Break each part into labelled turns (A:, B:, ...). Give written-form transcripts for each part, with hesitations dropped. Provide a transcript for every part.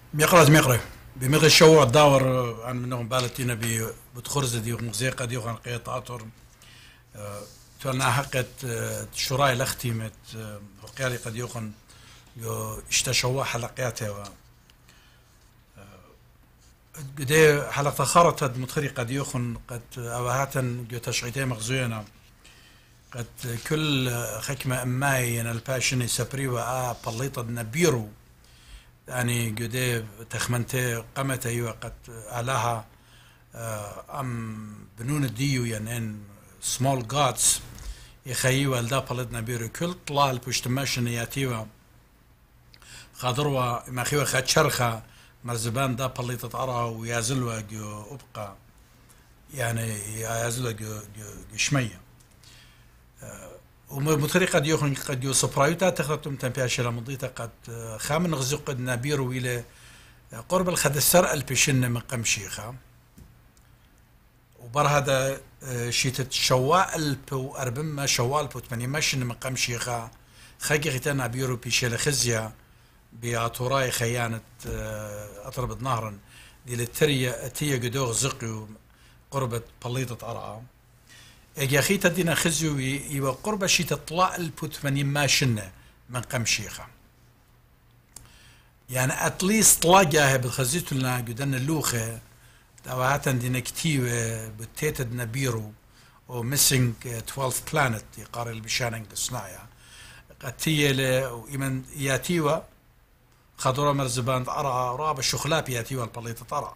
A: ميقرا بمغ الشوع الداور عن منهم بالتينا بتخرز دي موسيقى دي وخان قيطاتور تولنا حقت شراي لختيمت وقيالي قد يوخن اشتشوا حلقاتها قدي حلقة خارت هاد متخري قد يوخن قد أوهاتا جو تشعيتين مغزوينا قد كل خكمة أماي الباشن يسبريوا بليطة نبيرو يعني قدي تخمنتي قمت أيوة قد ألاها أم بنون الديو يعني small gods يخيوا الدا بلد نبيرو كل طلال بوشتماشن ياتيوا خاضروا ما خيوا خد شرخة مرزبان دا بليطة أرى ويازلوا جو أبقى يعني يازلوا جو شمية ومطريقة قد يوخن قد يو سبرايوتا تخرطم تنبياش لمضيتا قد خامن غزوق نبيرو إلى قرب الخدسر البشن من قمشيخة وبر هذا شيتت شواء البو أربما شواء البو تمني مشن من قمشيخة خاقي غتان نبيرو بيشيل خزية بأطوراي خيانة أطرب بت-نهرين دي للترية تيا قدوغ زقيو قربة بليطة أرعى اجي اخي تدينا خزيو يبقى قرب شي تطلع البوت من ماشنة من قمشيخة يعني اتليست طلاقها بالخزيتو لنا قدنا اللوخة دواعاتا دينا كتيوة بتيتد نبيرو و missing 12 planet يقارن البشانك الصناعية قد تيا وإيمن ياتيوة خضورة مرزبان أرعى راب الشخلاب ياتيوة البليطة أرعى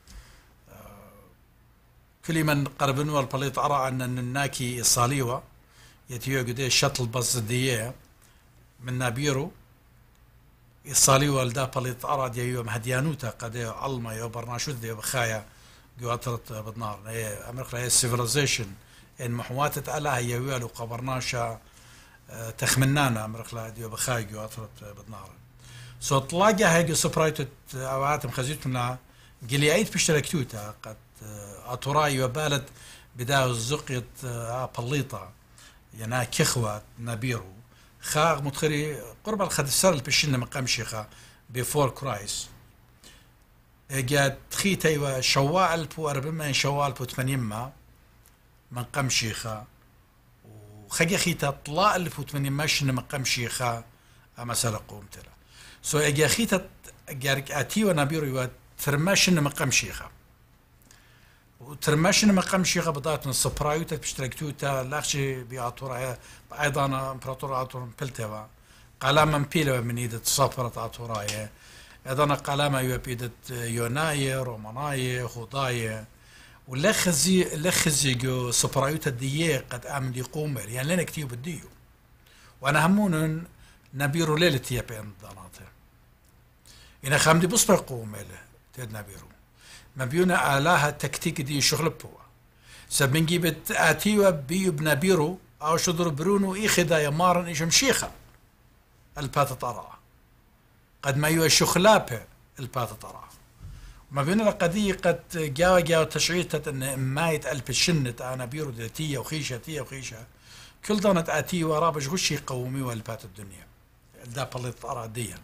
A: كل من قربن والبليط أرى أن الناكي صاليوة يتيو قدي شطل بصدية من نابيرو الصاليوة لدا بليط أرى ديو مهديانوتا قد علما يو برناشوت ديو بخايا قواترت بت-نهرين هي أمريكا هي civilization إن محواتت علىها يوالو قبرناشا تخمنانا أمريكا ديو بخايا قواترت بت-نهرين سو طلاقة هاي سبرايتت أوعاتم خزيتنا قليعيت بشتركتوتا قد أطراي وبالد بداو الزقيت بليطة يعني كخوة نبيرو خاغ متخري قرب الخدسر البشنة مقام شيخة بفور كرايس جات تخيتي وشواء البو أربما شواء البو 80 مقام شيخة وخجي خيتا طلاء البو 80 ماشن مقام شيخة أما سلقوم تلا سو اجي خيتا جارك آتي ونبيرو وترماشن مقام شيخة وترماشن مقام شيخة بضاتنا السبرايوتا بشتركتوتا لاخشي بأطورها أيضا امبراطور أطور بلتوا قلاما مبيلة من إيدة صفرة أطورايا أيضا قلاما يوبيدة يونايا رومانايا خوضايا ولخزي جو سبرايوتا دية قد أمن يقومر يعني لنا كتير بديو وأنا همون نبيرو ليلة يابين ضاناته إنا خامدي بصبر قومر تيد نبيرو ما بيونا آلاها تكتيك دي شغل بوا سبنجي بتأتيوا بيو بنبيرو أو شدر برونو إيخدا يمارن إيش مشيخة البات طرا قد ما يو شخلابه البات طرا ما بيونا القضية قد جاوا تشعيتة إن مايت ألب الشنة أنا بيرو تيا وخيشة تيا وخيشة كل ضنت آتي ورابش غشي قومي والبات الدنيا دا بليط طرا ديا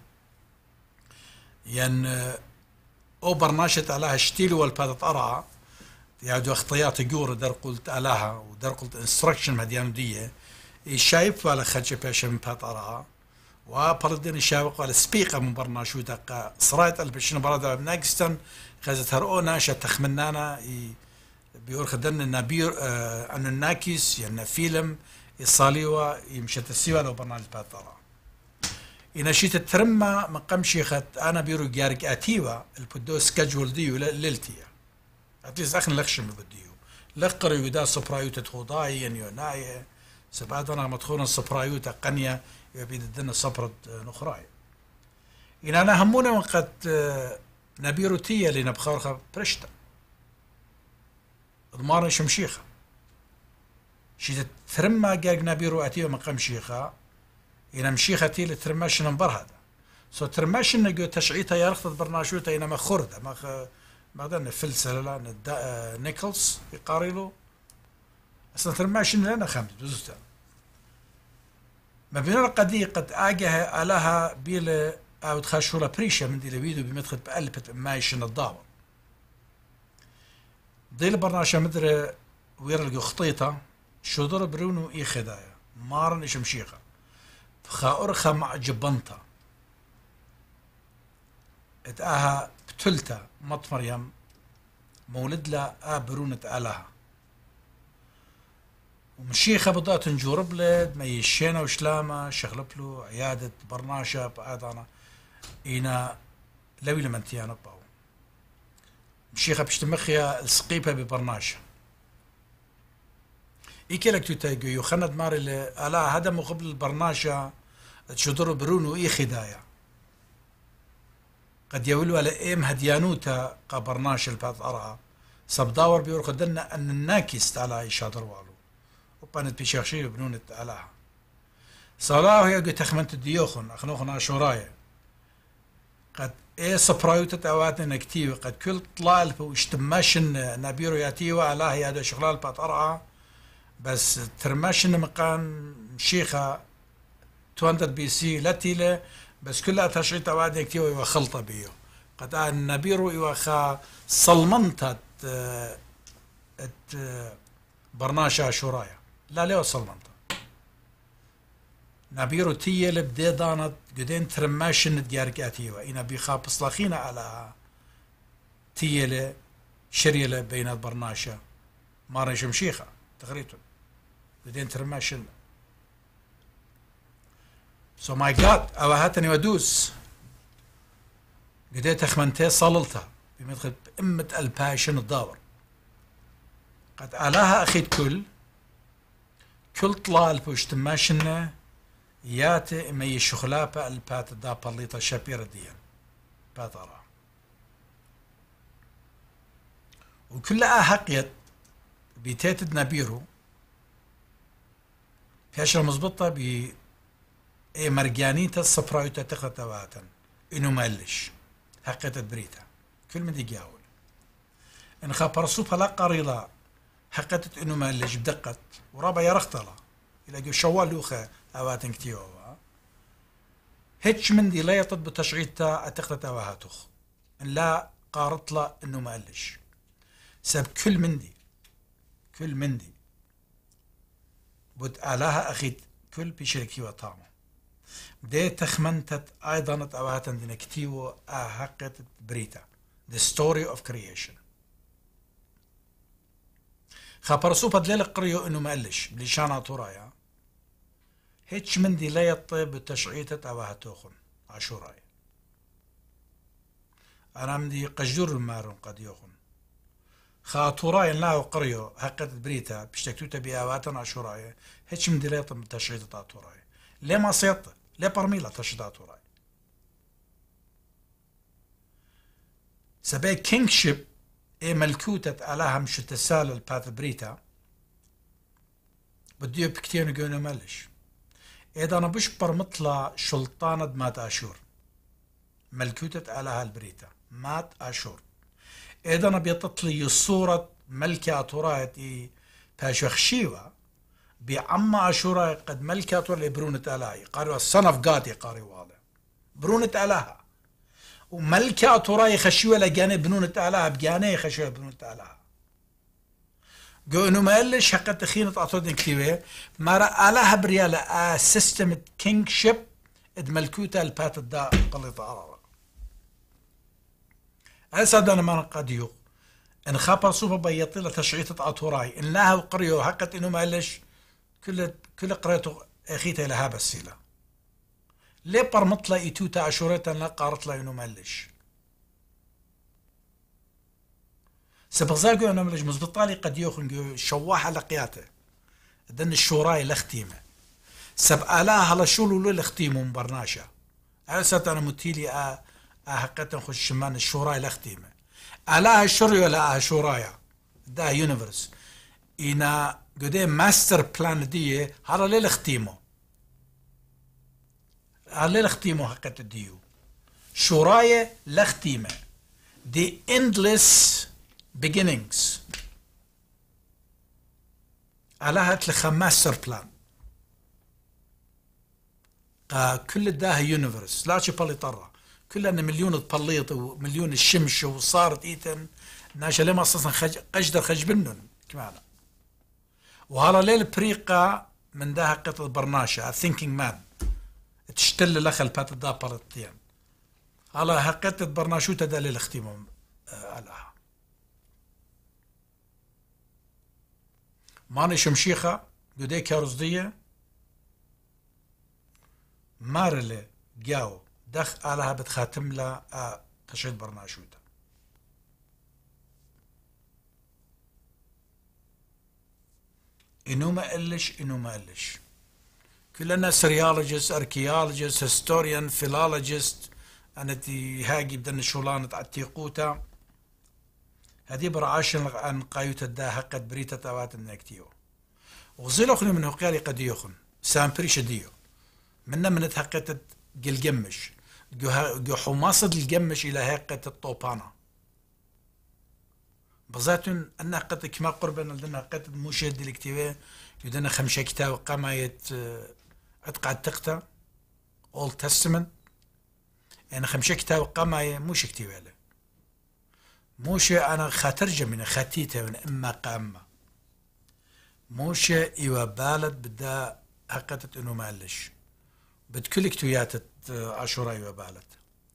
A: ين او برناشت علىها شتيل والبات أرى يعدو اختيات جور در قلت علىها ودر قلت انستركشن مديان ديه شايف ولا خدش بيش من بات أرى وبردين شاوق ولا سبيقة من برناشو دقا صرايت البشن برادة بناقستن خزت هرؤو ناشا تخمنانا بيور خدن النبير أن الناكس يعني فيلم الصاليوة يمشت السيوة لو برنامج بات أرى إن شيت ترمى مقام شيخة أنا بيرو جارك أتيوا البدو سكجول ديو ليلتيا أتيس أخن لخشم بديو لقري ودا سبرايوتا تخوضاي يوناي سبعدنا مدخونا سبرايوتا قنيا يبيد الدنا صبرت نخراي إن أنا همونا وقت نبيرو تيا اللي نبخارخة برشتا ضمارة شمشيخة شيت ترمى جارك نبيرو أتيوا مقام شيخة إنا مشيختي لترماشن برهذا سو ترماشن نجو تشعيتها يرخص برناشوتا إنا ما خردة ما بعدين فلسلة نيكلز يقاريلو أصلا ترماشن لنا خمس بزوجتا ما بين القضية قد آجها آلها بيل او تخشوا لا بريشة من دي الفيديو بمدخل بقلبت مايشن الضابط دي البرناشة مدري ويرلقوا خطيطة شدر برونو اي خدايا مارن ايش مشيخة فخا مع جبنتا اتاها بتلتا مط مريم مولد لا برونة آلها ومشيخة بدأت نجور بلد ما يشينا وشلامة شغلب له عيادة برناشة بعد أنا إنا لوي لمنتيانا باو مشيخة بشتمخيا السقيبة ببرناشة إيكي لك تتايقو يخند ماري آلا هذا مقبل البرناشة تشدروا برونو إي خدايا قد يولوا على إيم هديانوتا قبرناشة الباث أرعى سبداور بيور خدنا أن الناكس على يشادر والو وبانت بيشاخشي بنونة علىها صلاة هي قد تخمنت الديوخن أخنوخن عشورايا قد إيه سبرايوتة أواتنا كتير قد كل طلال واشتماشن نابيرو ياتيوا علىها هذا شغلال بات أرعى بس ترماشن مقان شيخة 200 بي سي لاتيلة بس كلها تشعيت أواتنا كتير وخلطة بيو قد النابيرو يوخا صلمنتت برناشة عشورايا لا ليه صلمنتا نابيرو تيه لبدي دانت قدين ترماشن دياركاتي وإنا بيخاب صلاخينا على تيه شريلة بين البرناشة مارن شمشيخة تغريتون قدين ترماشن سو ماي جاد أواهاتني ودوس قدين تخمنتي صللتها بمدخل بأمة الباشن الداور قد آلاها أخيد كل طلال بوشتماشنا ياتي ما يشخلابا البات دا باليطا شابير ديان باترا وكلها حقيت بيتيت نابيرو فيش مزبطة ب اي مرجانيتا الصفرايتا تخطا واتن انو مالش حقيت بريتا كل من دي جاول ان خابرسوبها لا قريلا حقيت انو مالش بدقت ورابا يرختلا الى شوال لوخا اواتن كتيوا هيتش من دي لا يطب بتشعيتا اتخطا وهاتوخ ان لا قارت لا انو مالش سب كل من دي بود آلاها أخيد كل بيشركي وطعمه دي تخمنتت أيضا أواتن دينا كتيو أحقت بريتا The story of creation خابرسوبة دليل قريو إنه مقلش بليشانا طورايا هيتش من دي لا يطيب بتشعيتة أواتوخن عشورايا أنا مدي قجدور المارون قد يوخن خاطوراي لا قريو حقت بريتا بشتكتوتا بيواتن عشوراي هيتش من دليل بتشعيتة طوراي ليه ما صيطة ليه برميلا تشعيتة طوراي سبي كينغشيب اي ملكوتة آلاها مش تسال الباث بريتا بديو بكتير نقولوا ملش اذا انا بشبر مطلع شلطانة مات اشور ملكوتة آلاها البريتا مات اشور اذا انا بيطلي صورة ملكة اتورايتي باشخشيوة بعم اشوراي قد ملكة اتوراي برونة آلاها قالوا السن اوف جاد يقاروا هذا برونة آلاها وملكة أطوراي خشيوة لجاني بنونة آلاها بجاني خشيوة بنونة آلاها قو إنه ما قالش حقا تخينة أطودن كتيبه مارا آلاها بريالة سيستم كينغشيب إد ملكوتا البات الدا قليطة عرارة أساد أنا ما قد إن خابر صوبة بيطيلة تشعيطة أطوراي إن لها وقريو حقا إنه ما قالش كل قريته أخيته لها بسيلة ليه برمطلا إيتوتا عشوريتا لا قارتلا إنو مالش سبغزاقو إنو مالش مزبطالي قد يوخن شواحة لقياته دن الشوراي لختيمة سب آلاها لشولو لو لختيمو مبرناشا أسات أنا متيلي حقيقة نخش شمان الشوراي لختيمة آلاها الشوري ولا شورايا دا يونيفرس إنا قدين ماستر بلان دي هلا ليه لختيمو على لختيمه حقت الديو شوراية لختيمة the endless beginnings على هات لخماستر بلان كل ده يونيفرس لا شي بالي طرة كلنا مليون تبليط ومليون الشمش وصارت ايتن ناشا لما اصلا قجدر خجبنن كمان. وهلا ليل بريقة من ده قطع برناشا ثينكينج مان تشتل لخل بات دا بلطين هلا هقت برناشوتا دا للاختيمهم علىها ماني شمشيخة دوديك يا رصدية مارلي جاو دخ علىها بتخاتم لا تشد برناشوتا إنو ما قلش كلنا سريولوجيست اركيولوجيست هيستوريان فيلولوجيست أنا تي هاجي بدنا شغلانة عتيقوتا هذه برعاشن عن قايوتا دا حقت بريتا تاوات النكتيو وغزيلوخن من هقالي قد يوخن سامبريش ديو منا من تحقت الجمش جو حماصة الجمش إلى هقت الطوبانا بزاتن أنها قد كما قربنا لدينا قد مشهد الكتيبة يدنا 5 كتاب قماية عتقاد تقتا Old Testament يعني 5 كتاب قماية موش كتيبة له موش أنا خاترجة من خاتيته من إما قامة موش إيوا بالد بدا حقتت إنه مالش بتكل كتويات عاشوراء إيوا بالد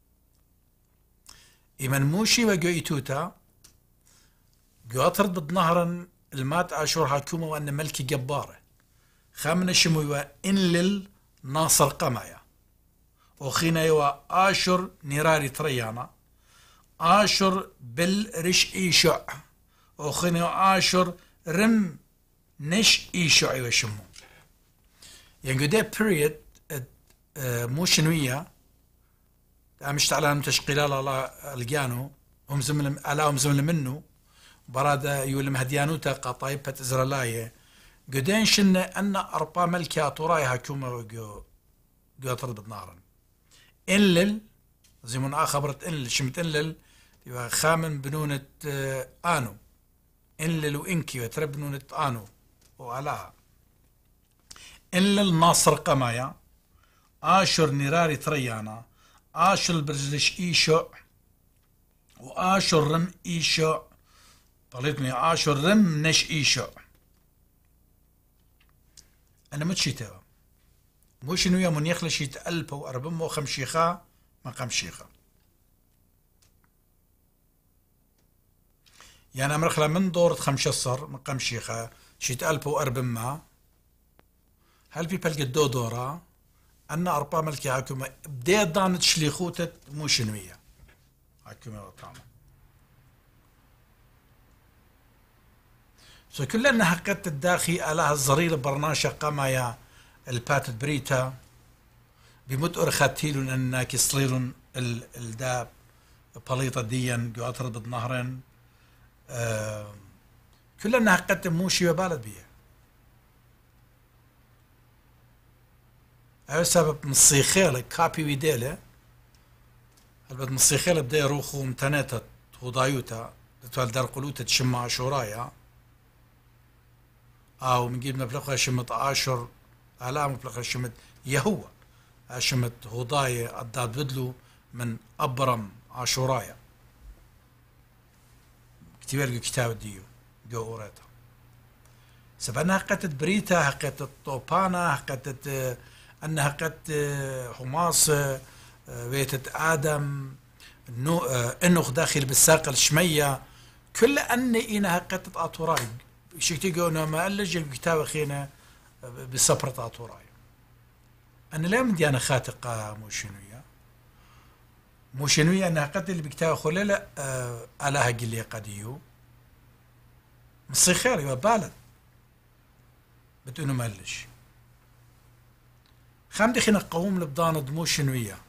A: إيمن موشي وجو إيتوتا جو أطرد بت-Nahrain المات عاشور حكومة وأن ملكي جبارة خامنة شمويوا إنلل ناصر قمايا وخينا يوا آشر نيراري تريانا آشر بالرش إيشع وخينا يوا آشر رم نش إيشع يوا شمو يعني ده period مو شنوية مش تعلم تشقيلال الله الجانو هم زمن علىهم زمن منه برادا يولم هديانوتا قطايبة إزرالاية قدين شن أن أربا ملكة طوراي هكومة وجو أطرد بت-Nahrain إنلل زي من خبرت إنلل شمت إنلل يبقى خامن بنونة آنو إنلل وإنكي وترب بنونة آنو وعلاها إنلل ناصر قمايا آشر نيراري تريانا آشر برزلش إيشو وآشر رم إيشو طليتني آشر رم نش إيشو أنا متشيتها مو شنو يا من يخلشيت 1405 مقام شيخة يعني أمرخلا من دورة 15 مقام شيخة شيت 1400 هل في بلقى دورة أن أربع ملكي حكومة بديت دانت شليخوتة مو شنوية حكومة وطعمة سو كلنا حقت الداخي على الزرير برناشة قمايا الباتت بريتا بمد أرخاتيلون أنك يصليلون الداب بليطة ديا جو أطرد بت-Nahrain كلنا حقت موشي وبالد بيه هذا سبب مصيخيلة كابي ويديلة البد مصيخيلة بدا يروخو متناتة وضايوتا تتوال دار قلوتا تشمع عاشورايا أو من جيب مبلغها شمت آشر على مبلغها شمت يهوى شمت هضايا الداد بدلو من أبرم عاشورايا كتير كتاب ديو جو أوريتا سبنا حقت بريتا حقت الطوبانا حقت أنها قد حماص بيتة آدم إنه داخل بالساق الشمية كل أن إنها قد أطوراي شكتيجو أنه ما ألج الكتاب خينا بصبرة أطوراي أنا لا مدي أنا خاتقة مو شنوية أنها قد اللي بكتاب خلالة ألاها قلي قديو مصيخير يبالد بدونه ما ألج خامدي خينا قوم لبدان دمو شنوية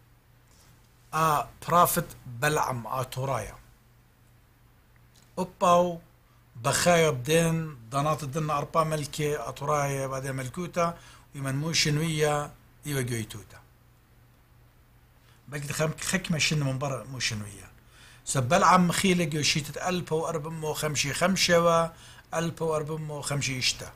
A: بروفيت بلعم آتورايا أباو بخايا بدين ضنات الدنة أربا ملكة آتورايا بعدين ملكوتا ويمن مو شنوية إيوا جويتوتا بقيت خكمة شن من برا مو شنوية سبلعم مخيلة جوشيتة 1405 و 1405 إشتا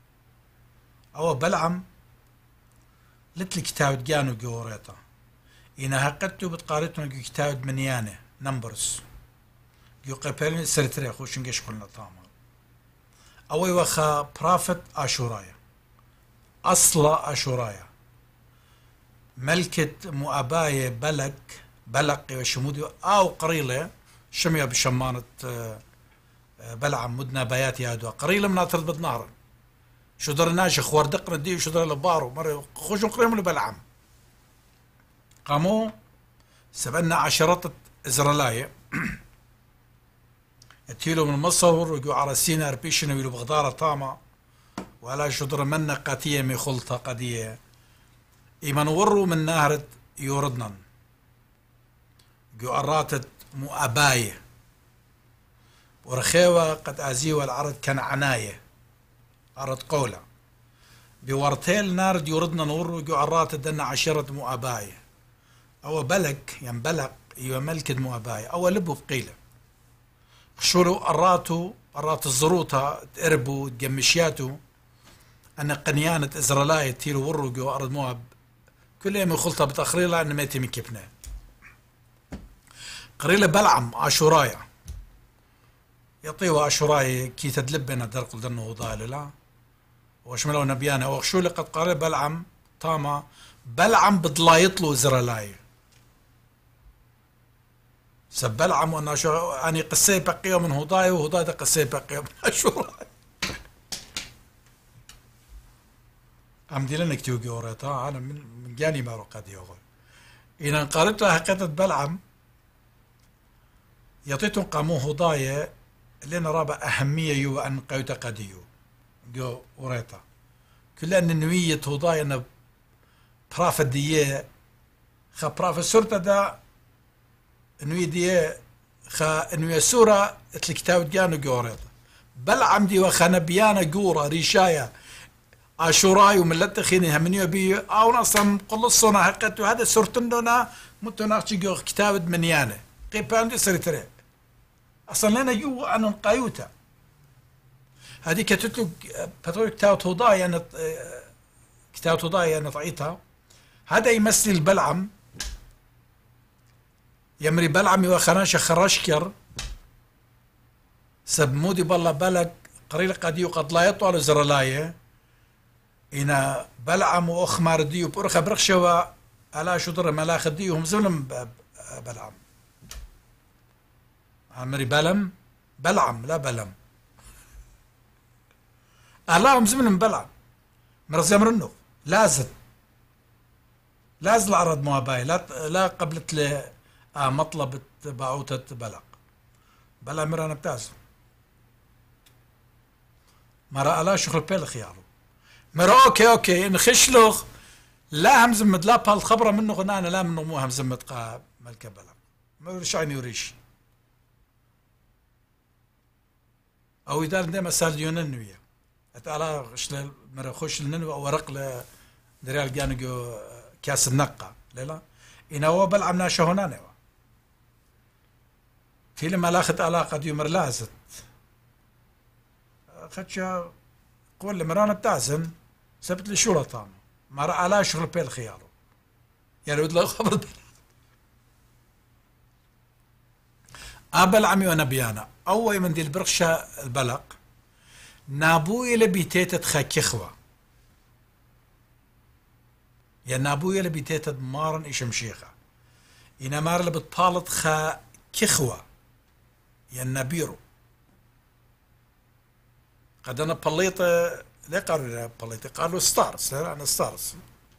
A: أو بلعم لتلي كتاب جانو جوريتا إنها قد بتقارتنا كتاب منيانة نمبرز يقبلني سرتري خوش نجش قلنا طامر أوي وخا بروفيت أشورايا أصل أشورايا ملكة مؤباية بلق وشمودي أو قريلة شمية بشمانة بلعم مدنا بيات يادوا قريلة من أطرد Bet-Nahrain شو در ناجي خوار دقنا دي وشو در لبارو مرة خوشون قريم لبلعم قاموا سبنا عشرات إزرائيلية اتيلو من مصر ويقوا على سينا ربيشنا ويلو بغدارة طامة ولا شدر منا قاتية مي خلطة قدية إيمان وروا من نهر يوردنا جو أراتت مؤباية ورخيوة قد أزيوا العرض كان عناية عرض قولة بورتيل نار يوردنا نور جو أراتت دنا عشرة مؤباية أو بلك يعني بلق يو ملكة مؤباية أو لبو بقيلة شولو أرات الزروطة تقربوا تقمشياتو أن قنيانة إزرائيلية تيلو ورو جو أرض مواب كل يوم يخلطها بتأخريلا أن ما يتم كيبنا قريلة بلعم عاشورايا يطيوا عاشورايا كي تدلبنا درقل دنو ضاللا وشملو نبيانا وشو لقد قال بلعم طاما بلعم بضلايطلو إزرائيلية سبلعم وانا شو اني قصي بقيه من هضاي وهضاي قصي بقيه من عاشورايا عم دي لنا كتيو جوريتا انا من جاني ما رقد يوغل إن قالتها حقيقة بلعم يعطيتهم قامو هضايا لنا رابع أهمية يو أن قيوتا قديو جو وريتا كل أن نوية هضايا أن برافة ديه خا برافة سورتا دا نوية ديه خا نوية سورة الكتاب جانو جوريتا بلعم دي وخانا بيانا جورا ريشايا عاشوراي وملت خيني همنيو بي او نصم قلصنا حقتو هذا سورتندونا متناقش جو كتاب منيانه قيبان دي سريتري اصلا لنا جو عن قايوتا هذه كتتلو بتقول كتاب توضاي انا كتاب توضاي انا طعيتها هذا يمثل البلعم يمري بلعم وخناش خراشكر سبمودي بالله بلق قريل قديو قد لا يطول زرلايه إن بلعم وأخمار ديو برخة برخشوا على شطر ملاخ ديو هم زلم بلعم عمري بلعم لا بلم هم زمن بلعم مرزي مرنو لازل العرض مواباي لا قبلت لي مطلب باعوتة بلق بلا مرانا بتازم مرا ألا شغل بيل خيارو مرا اوكي نخشلوخ لا همزمت لا بالخبره منه غنانا لا منه مو همزمت قا ملكه بلا ما يرشعني يريش او يدار ديما سال يوننويا اتعالى غشل مرا خوش لننو ورق ل دريال جانجو كاس النقه لا إن هو بلعم ناشا هنا في لما لاخت علاقه ديومر لازت خدشا قول لمرانا بتعزم سبت لي شو لطام مرة على شغل بيل خيارو يعني بدل خبر بلعمي ونبيانا أول من دي البرخشة البلق نابوي لبيتيتت خاكخوة يا نابوي لبيتيتت مارن إيش مشيخة إنا مار لبتطالت خاكخوة يا نبيرو قد أنا بليطة لا قالوا بليطة قالوا ستارس أنا ستارس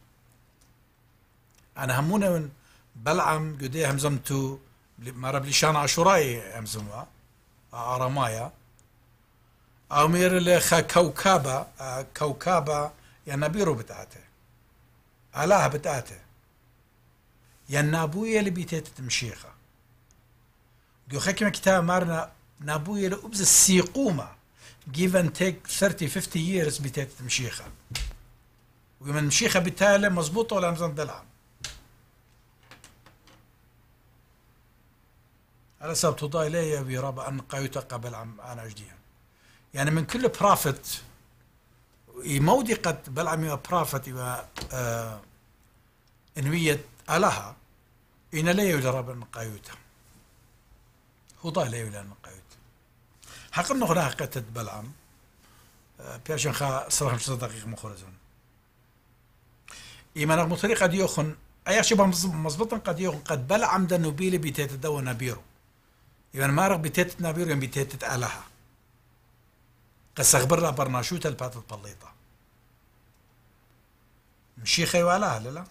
A: أنا همونا من بلعم قديه همزمتو مرة بليشان عاشوراي همزموا أرمايا أو مير اللي خا كوكابا يا نبيرو بتاعته علاها بتاعته يا نابوية اللي بيتيت تمشيخة جو خكمة كتاب مارنا نابوية لأبز السيقومة give and take 30-50 years بتاعت مشيخة ومن مشيخة بالتالي مظبوطة ولا مزن بلعم على سبب تضاي لي بيرابا أن قايوتا قبل عم أنا جديا يعني من كل بروفيت يمودي قد بلعم يبقى بروفيت يبقى انوية ألها إن لا يولى رب النقايوتا هو لا يولى النقايوتا حق إنه هنا قتت بلعم بيرشن خا صراحة 5 دقيقة مخرجون إيمانك مطريق قد يخن أي شيء مضبوطا قد يخن قد بلعم دا نبيلي بيتيت دو نبيرو إيمان مارق بيتيت نبيرو يم بيتيت آلها قد سغبر لا برناشوتا الباتت بليطة مشي خيوالها لا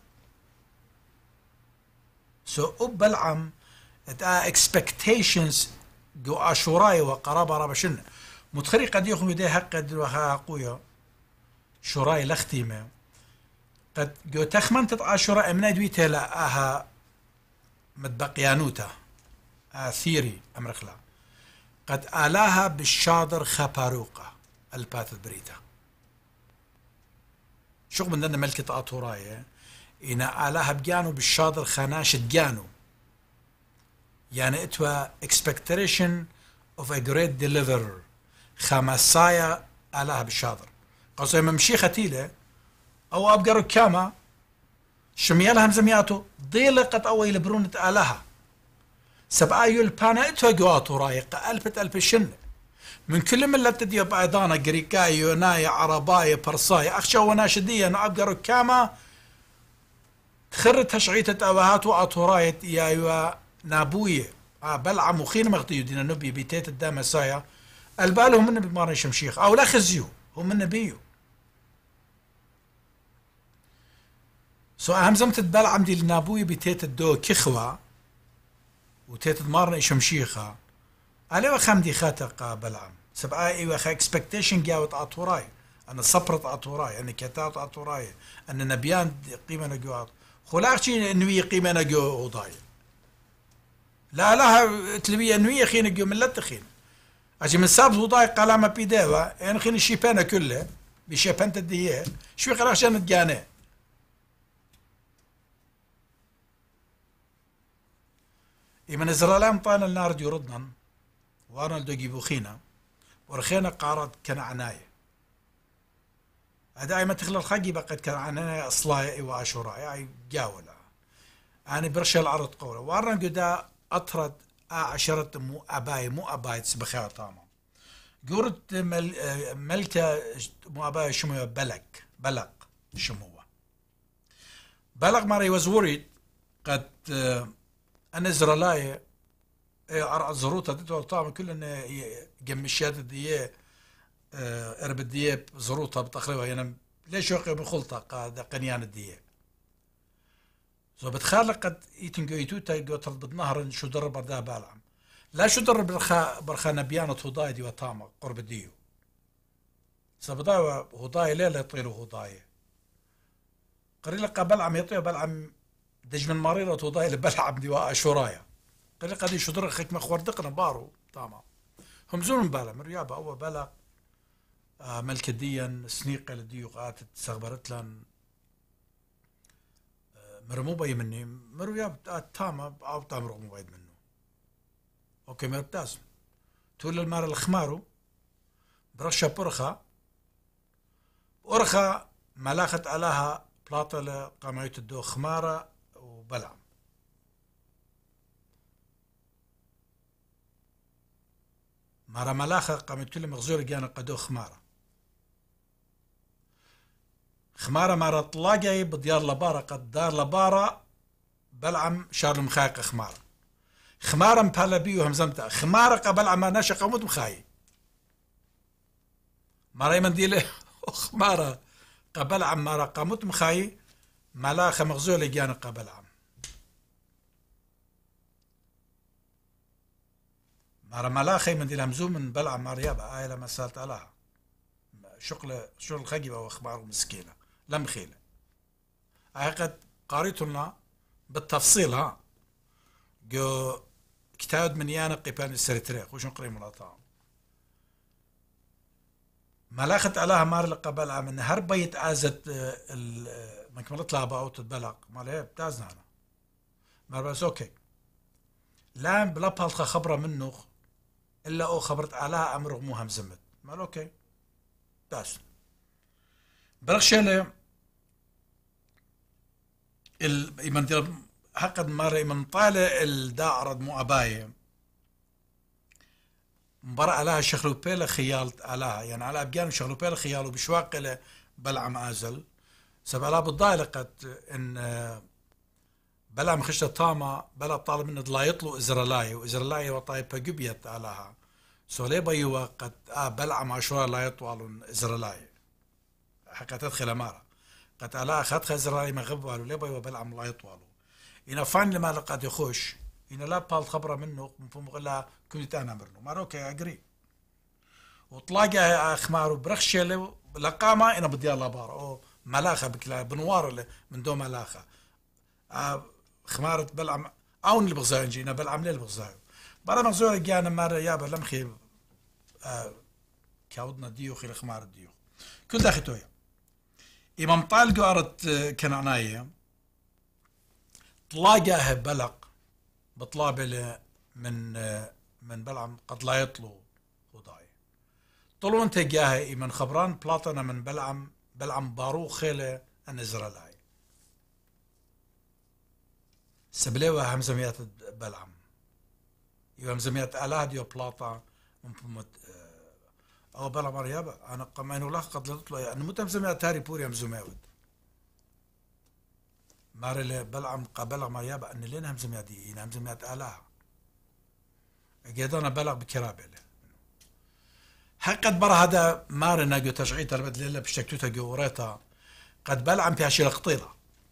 A: سو بلعم expectations جو أشوراي وقرابة رابشن متخري قد يخن يدي حق دلوها قويا شوراي لختيمة قد جو تخمنت عاشوراء من دويته لها متبقيانوتا ثيري أمرخلا قد آلاها بالشاطر خباروقة البات البريتا شو من دنا ملكة أطوراية إن آلاها بجانو بالشاطر خناش جانو يعني اتوا expectation of a great deliverer خمسايا آلاها بالشاطر قصي ممشي ختيلة أو أبقى ركامة شميالها مزمياتو ضيلقت أو يلبرونة آلها سبعايو البانا اتوقعاتو رايقة ألف الشنة من كل ملة تدي بعضانا قريكاي يوناي عرباي برصاي أخشى وناشدية أنا أبقى ركامة تخرت تشعيتة أبهات وأطورايت يا نابوية بلعم وخين مغطيو دينا نبي بيتيت الدامة سايا البالهم من بمارن شمشيخ أو لا خزيو هم من نبيو سو أهم زمت بلعم دي النابوية بتيت الدو كخوة وتيت مارن شمشيخة على وخم دي خاتق بلعم سبعة ايوه خا اكسبكتيشن جاوت اطوراي انا صبرت اطوراي انا كتات اطوراي ان نبيان قيمه نجوات خلاقشي انوي قيمه نجو وضاي لا لها تلبيه انوي خين نجو من لا تخين اجي من ساب وضاي قلامه بيداوا ان خين الشيبانه كله بشيبانت الديه شوي قراش نتجانه من إسرائيل طال النار دي ردنا وانا لدو بوخينا ورخينا قارد كان عناية هذا ما تخلى الخجي بقت كان عناية أصلاي وعاشوراء يعني جاولة أنا برشا العرض قولة وانا قدا أطرد عشرة مو أباي تسبخيها طاما قرد ملكة مو أباي شموه بلق شموه بلق ماري وزوريد قد أنا إسرائيل أرعى زروطة دتو طعم كل إن جمشيات ديه أرب ديه زروطة بتقريبا يعني ليش يوقع بخلطة قاد قنيان الديه زو بتخالق قد يتنجيتو تايجو ترد بنهر شو درب ده بالعم لا شو درب برخا نبيانة هضاي دي وطامة قرب ديو سبضاي هضاي ليلة يطيروا هضاي قريل قبل عم يطير بلعم دج من مريرة هضاي لبلعم دي واشورايا قال قد يشدر خيك مخور دقنا بارو تمام هم زون بالا مريابا أول بالا ملك ديا سنيقة لديو قاتت سغبرت لان مرمو باي مني مرياب تاما أو تام رغم بايد منه أوكي مرتاز تقول المار الخمارو برشا برخة أرخة ملاخت علىها بلاطلة قامعيت الدو خمارة وبلعم مارا ملاخة قامت كل مغزور جانا قدو خمارة مارا طلاقي بديار لبارة قد دار لبارة بلعم شار مخايق خمارة مبالا بيو همزمتا خمارة قبل عما ناشا قامت مخاي مارا يمن ديلي خمارة قبل عم مارا قامت مخاي ملاخة مغزور جانا قبل عم مارا ملاخي من دي الهمزوم من بلع ماريابا لما سالت عليها شغل خجبة واخبار مسكينة لم خيلة قد قريت لنا بالتفصيل ها جو كتاب من يانا قيبان السريتريق وش نقري ملاطا ملاخت عليها مار قبل عام ان هربيت ازت ما كملت لها باوت تبلغ مالها بتازنا انا مار بس اوكي لا بلا بالخ خبره منه الا او خبرت عليها امر رغموها مزمت مال اوكي بس برغشله يمن هقد مرة من طالع الدائرة مؤباية مبرأ عليها شخلوبيلة خيال عليها يعني على أبجان شخلوبيلة خيال وبشواق له بلعم آزل سبعلا بالضايلة إن بلعم خشة طامة بلا طالب منه لا يطلو إزرالاي وإزرالاي وطايبة جبيت عليها سولي بيوا قد بلعم عشرة لا يطول إزرالاي حكا تدخل مارا قد على أخذ إزرالاي مغب والو لي بيوا بلعم لا يطول إنا فان لما لقد يخش إنا لا بال خبره منه مغلا كنت أنا مرنو ماروكي أجري وطلاقة أخمارو برخشة لقامة إنا بدي الله بار أو ملاخة بكلا بنوار من دو ملاخة خمارة بلعم أون اللي بغزاين جينا بلعم ليه اللي بغزاين برا مغزوة جانا مرة يابا لمخي كاودنا ديوخ إلى خمارة ديوخ كل داخل تويا إمام طالقو أرد كنعناية طلاقة بلق بطلابة من بلعم قد لا يطلو وضاي طلو انت جاهي من خبران بلاطنا من بلعم بارو خيلة النزرلاي سبليوها همزميات بلعم يو همزميات آلاه ديو بلاطا او بلعم ريابا انا قمينو له قد لا تطلو انا مت همزميات تاري بوري همزميات ماري بلعم قبلغ مريابا ان لين همزميات دي انا همزميات آلاه انا بلغ بكرابه حقد برا هذا مارنا جو تشعيل تربت ليلة بشتكتوتا جو وريتا قد بلعم في عشي القطيلة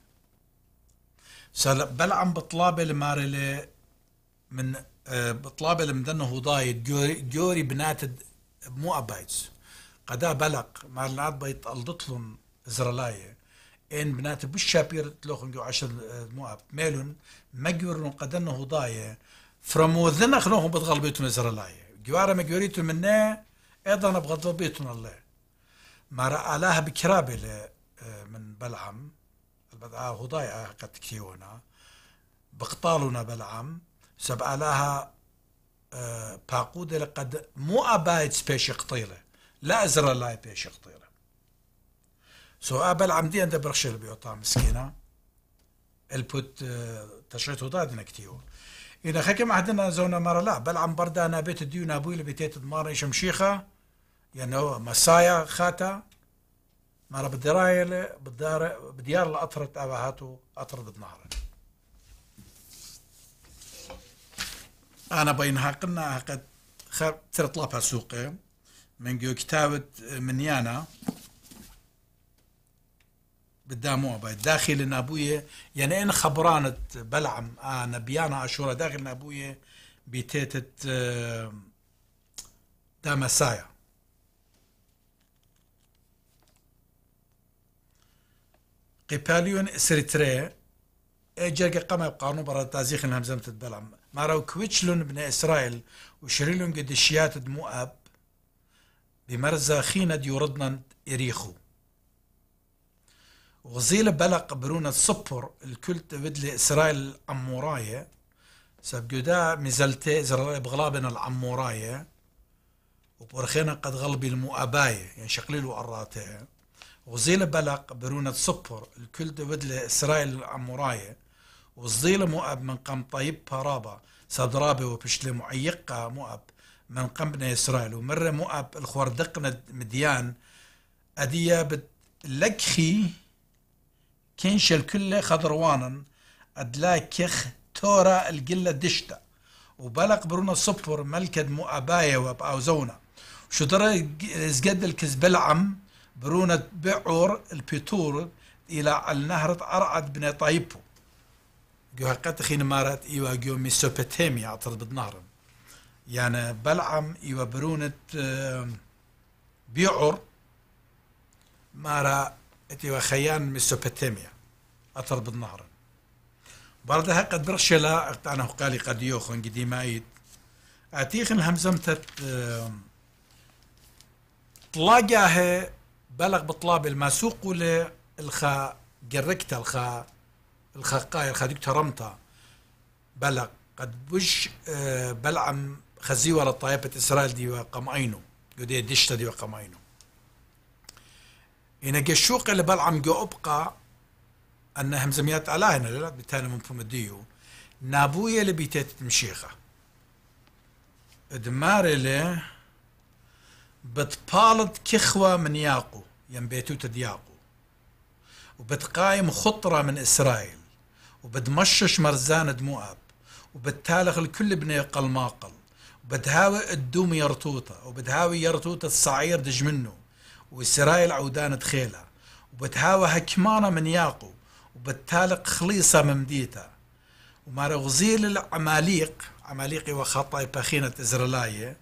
A: بلعم بطلابة المارلة من بطلابة المدنه ضايد جوري بنات مو أبايتس قدا بلق مارلنات بيت الضطلن إزرالاية إن بنات بالشابير تلوخن جو عشر مؤب ميلون مجورن قدنه ضاية فرموذن خلوهم بتغل بيتون إزرالاية جوارا مجوريتون منه أيضا بغض بيتون الله ما رأى لها بكرابة من بلعم البدعاء هضايا قد تكيونا بقطالنا بلعم سبع لها باقودة لقد مو أبايت سبيش قطيلة لا أزر الله بيش قطيلة سو بلعم دي عند برخشل بيوطا مسكينة البوت تشريط هضايا كتيو إذا حكم عندنا زونا مرة لا بلعم بردانا بيت ديونا أبوي لبيتيت دمارة شمشيخة يعني هو مسايا خاتا مرة بالدراية بديار الأطرة أباهاتو أطرة بت-نهرين أنا بينها قلنا قد ثلاث لابها سوقي من جو كتابة منيانا بالداموع باي داخل نابوية يعني إن خبرانة بلعم أنا بيانا عشورة داخل نابوية بيتيتت دامسايا قباليون إسريتري جرق قام بقانون برا تازيخ همزمة بلعم ما راو كويتشلون بن إسرائيل وشريلون قدشيات مؤاب بمرزا خينة يردنا إريخو وغزيل بلق برونة صبر الكلت بدل إسرائيل العموراية سبجدا مزلتي إسرائيل بغلابنا العموراية وبرخينا قد غلبي المؤاباية يعني شقليلو عراتها وغزيل بلق برونة صبر الكلت بدل إسرائيل العموراية وزيل مؤب من قم طيب بارابا صدرابي وبشلي معيقة مؤب من قم بن إسرائيل ومرة مؤب الخوردقنا مديان أدية بتلكخي كنش الكل خضروانا أدلا كخ تورا القلة دشتا وبلق برونة صبر ملكد مؤباية وبأوزونا وشدر زقد الكزبلعم برونة بعور البيتور إلى النهر أرعد بن طيبو جو هقات خين مارات إيوا جو ميسوبوتاميا عطرد بت-نهرين يعني بلعم إيوا برونة بيعور مارا إيوا خيان ميسوبوتاميا عطرد بت-نهرين برضه هقد برشلا أنا قالي قد يوخن قديمايد أتيخن همزمتت طلاقاه بلغ بطلاب الماسوق الخا جركتا الخا ديك ترمتا بلغ قد بش بلعم خزيوة لطائفة إسرائيل دي وقمعينو قدي دشتا دي وقمعينو إن جشوق اللي بلعم جو أبقى أن همزميات ألاهنا لا بالتالي مفهوم الديو نابوية لبيتات مشيخة دمار له بتبالد كخوة من ياقو ينبيتوت دياقو وبتقايم خطرة من إسرائيل وبتمشش مرزان دمواب وبتالغ الكل بني قلماقل وبتهاوي الدوم يرطوطة وبتهاوي يرطوطة الصعير دج منه وإسرائيل عودان تخيلة وبتهاوي هكمانة من ياقو وبتالق خليصة ممديتا وما رغزيل العماليق عماليقي وخطاي باخينة إزرائيلية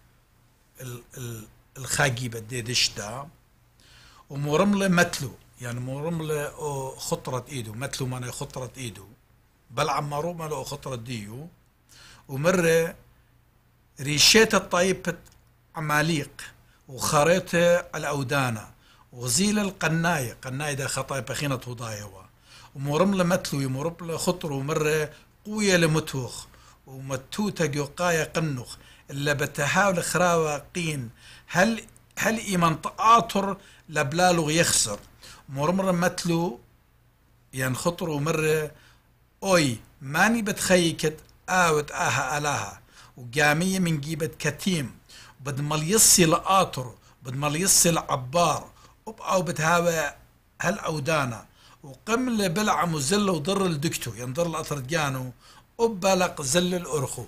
A: الخاقي بدي دشتا ومرملة متلو يعني مرملة خطرة ايدو متلو معنى خطرة ايدو بلعم مرملة خطرة ديو ومرة ريشيت الطيبة عماليق وخريطة الأودانة وغزيل القناية قناية دا خطاي باخينة هضايوا ومرملة متلو يمرملة خطر ومرة قوية لمتوخ ومتوتة جوقاية قنخ إلا بتهاول خراوة قين هل إيمان تآطر لبلالغ يخسر مرمرة متلو يعني خطر ومرة أوي ماني بتخيكت آوت آها ألاها وقامية من جيبة كتيم بدمال يصي لآطر بدمال يصي لعبار أو بتهاوى هل أودانا وقمل بلعم وزل وضر الدكتو ينضر الأطرديانو وبلق زل الأرخو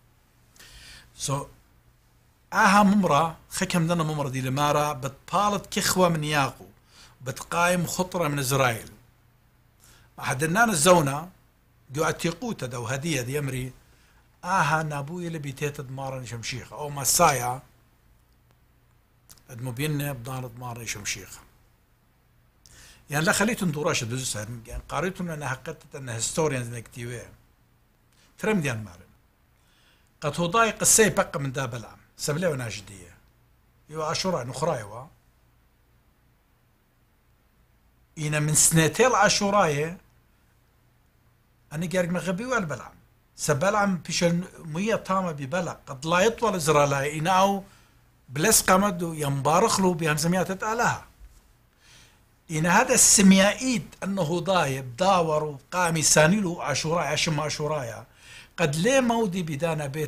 A: آها ممرة خكم دنا ممرة دي لمارا بتبالت كخوة من ياقو بتقايم خطرة من إسرائيل حدنان الزونة دو أتيقوتا دو هدية دي أمري آها نابوي اللي بيتيت دمارا شمشيخ أو مسايا ادمبينة بدار دمارا شمشيخ يعني لا خليتن دوراش دوزس يعني قاريتن أنها حقيقة أنها هستوريانز نكتيوية ترم ديان مارن قد هو ضايق السي بقى من دا بلعم سبلي وناشدية يو عاشوراء نخرايوا إنا من سنتين عاشوراء أنا قارق مغبي والبلعم سبلعم بيش المية طامة ببلع قد لا يطول إزرائيل إناو بلس قمدو ينبارخلو بهمزميات تتعالها إن هذا السميائيد أنه ضايب داور وقامي سانيلو عاشوراء عشم عاشوراء قد ليه مودي بدانا بيت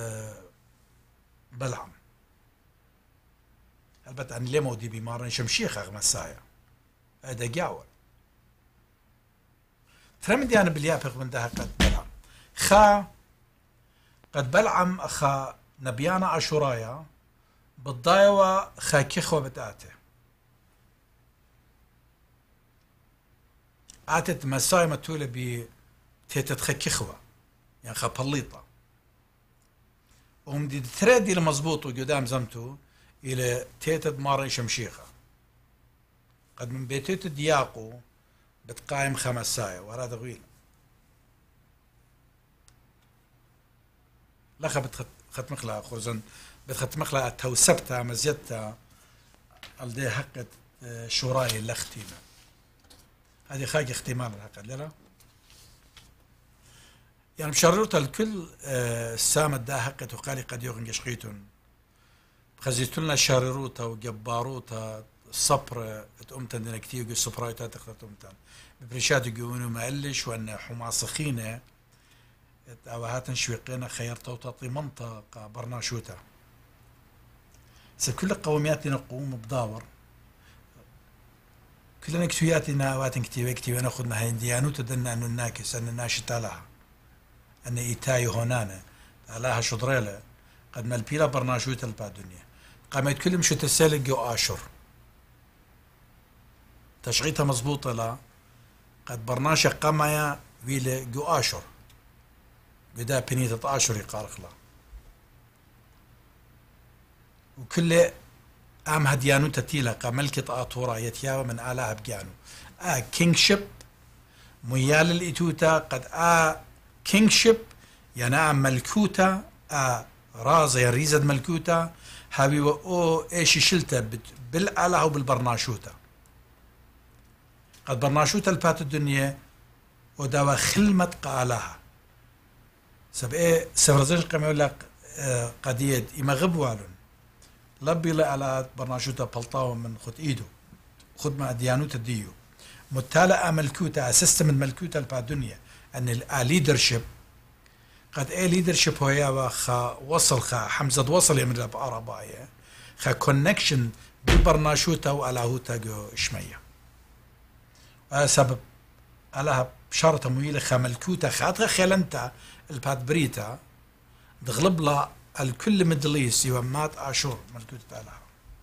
A: بلعم البته أن ليه مودي بمارن شمشيخ أغمسايا هذا جاول ترمدي أنا باليابق من ده قد بلعم خا قد بلعم أخا نبيانا عاشورايا بالضايوة خا كيخوة بتاعته آتت مساي متولة بتيتت خا كيخوة يعني خا بليطة ومدي تريدي المضبوط وقدام زمتو إلى تيتت ماري شمشيخة قد من بيتيت دياقو بتقايم خمسايا ورا طويل لخا بتخت مخلا خوزن بتخت مخلا توسبتها مزيتها الدي حقت شوراي الاختيمة هذه خاجة اختمال الحق لا يعني مشررتها الكل السامة دا حقت وقالي قد يغن قشقيتون خزيتولنا شارروتا وجباروتا الصبر تقومتن دينا كتير يقول صبرايتا تقومتن ببريشات يقولون مقلش وأن حماصخينة أو هاتن شويقينا خيرتا وتعطي منطقة برناشوتا كل قومياتنا نقوم بداور كلنا كتوياتنا واتن كتير ناخذ هاي ديانوتا دنا أنه الناكس أن الناشطة لها أن إيتاي هونانا لها شضريلة قد مالبيلا برناشوتا البا الدنيا قامت كل مشو تسالق جو آشر تشغيتها مضبوطة لا قد برناشة قمايا ويلا جو آشر بدا بنيتة آشر يقارخ لا وكل عام هديانو تتيلا قملكة آطورا يتياوى من آلها بجانو كينغشيب ميال الإتوتا قد كينغشيب ينام ملكوتا رازة ريزد ملكوتا هاوي او ايش شلته بالآلة وبالبرناشوتا قد برناشوتا البات الدنيا وداوا خلمت قالها سب ايه سفرزيش قام يقول لك قديد إما غبوالون لبي لا على برناشوتا بلطاو من خد ايدو خد مع ديانوتا ديو متالة ملكوتة سيستم الملكوتة البادونية أن الليدرشيب قد ايه ليدرشيب هو يا خا وصل خا حمزة وصل يمر بأرباية خا كونكشن بالبرناشوتا وألاهوتا جو إشمية سبب ألاها بشارة مويلة خا ملكوتا خاطغة خيلنتا الباد بريتا دغلب لا الكل مدليس يومات آشور ملكوتة ألاها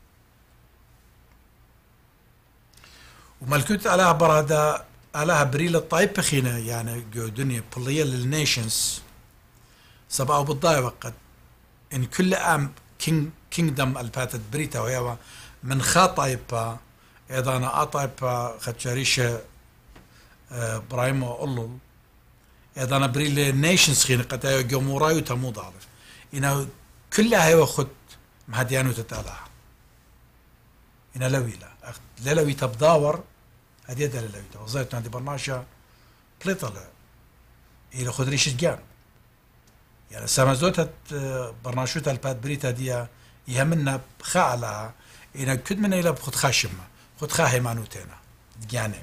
A: وملكوتة ألاها برادا ألاها بريلة طايبة خينا يعني جو دنيا بولية للنيشنز سبعة بالضايا وقت إن كل أم كينغدم الباتت بريتا وهي من خاطايبا إذا أنا أطايبا خدشاريشة برايمو أولول إذا أنا بريلة نيشنز خينا قد أيو جمورايو تموض عارف إنه كلها هي وخد مهديانو تتالها إنه لويلة لوي تبداور هدي ده لوي وظيفة عندي برناشا بليطلة إلى خد ريش جان يعني سامزوتة برناشوتة الباد بريتا دي يهمنا بخالها إن كد من إلى بخد خاشمة خد خاهي مانوتينا جاني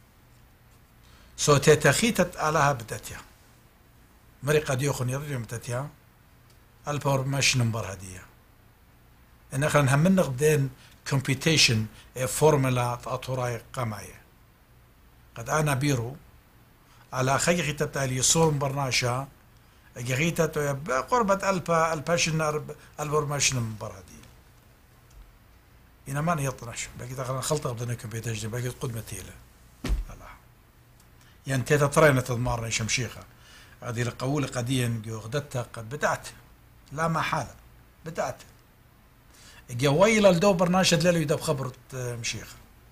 A: سو تتخيتت علىها بدتيا مري قد يخون يرجع بدتيا الباور ماش نمبر هدية إن احنا نهمنا بدين كومبيتيشن فورمولا تأطوراي قماية قد أنا بيرو على خيخي تبتالي يصور برناشا جغيتا قربة الباشن البرماشن مبرادي إنا ما يطنش باقي تقرا خلطة بدنا كمبيوتر باقي قدمة تيلة لا يعني تيتا ترينا تضمارنا شمشيخة هذه القولة قديا غدتها قد بدأت لا محالة بدأت جويل الدو برناشد ليلو يدب خبرة مشيخة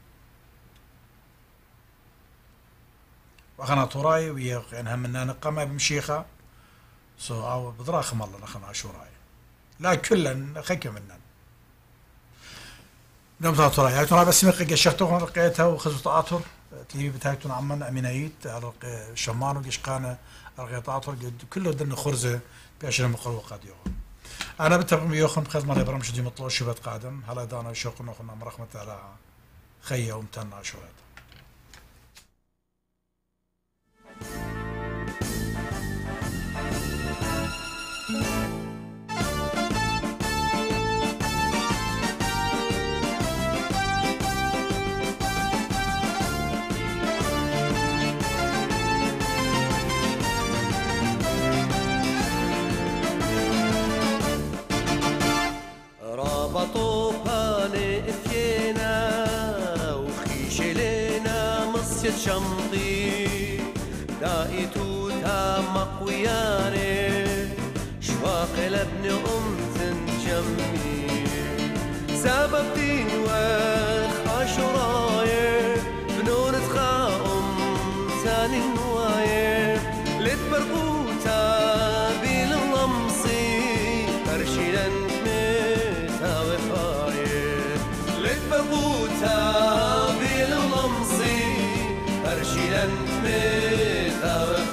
A: وأخنا طراي ويا يعني هم إننا نقمة بمشيخة أو بدراخم الله نخنا عشوراي لا كلا خيك منن نوم طراي هاي ترى بس مقيق الشختو رقيتها وخذوا تآطر تلي بتاعتون عمان أمينايت على شمان وقشقانة رقيت تآطر كله دن خرزة بيشنا مقرو قد يوم أنا بتقوم يوخن بخدمة برامج دي مطلوب شبات قادم هلا دانا شوق نخنا مرحمة على خيه ومتنا عشورات
B: شمضي دائتو تام مقوياني شواق لابن تنجمي سبب دين وخاشراي بنور تخاهم ثاني نواي لتبرقوتا باللمصي ترشيلا ميتا وفاي لتبرقوتا باللمصي أرشيلا ميتا